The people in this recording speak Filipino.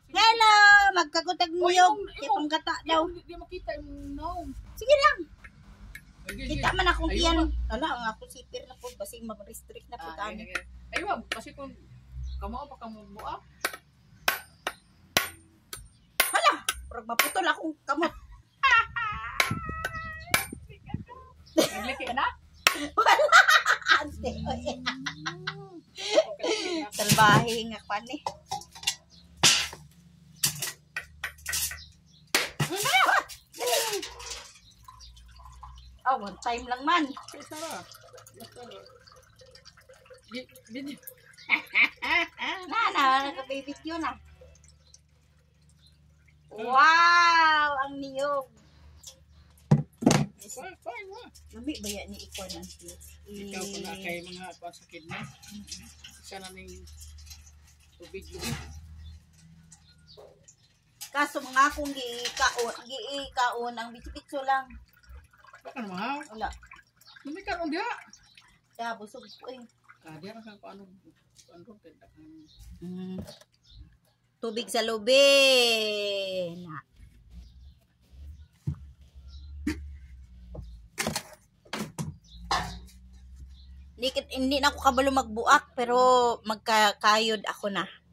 Hello! Magkagutag niyog. Kitong gata daw. Hindi makita yung naong. Sige lang. Sige. Kita man akong Ayaw iyan. ba? Wala, ang ako sipir na po. Basing mag-restrict na po tayo. Aywa, kasi kung kamao pa kang buak. Hala! Parang maputol akong kamot. Nagliki ka na? Wala! Ante. Salbahe nga pa ni. Oh, one time lang man. Kaya Sarah. Hindi. Naka-babyt yun ah. Wow! Ang niyog. Fine. Lami ba yan ni Ikaw ng Ikaw ko na kay mga pasakit na. Isa na ning tubig. Kaso mga akong giikaon ang bitso lang. Baka naman. Wala. Hindi ka ron diya. Kaya busog ko eh. Kaya ka paano kaya Tubig sa lubin. Hindi na ako kabalo magbuak pero magkakayod ako na.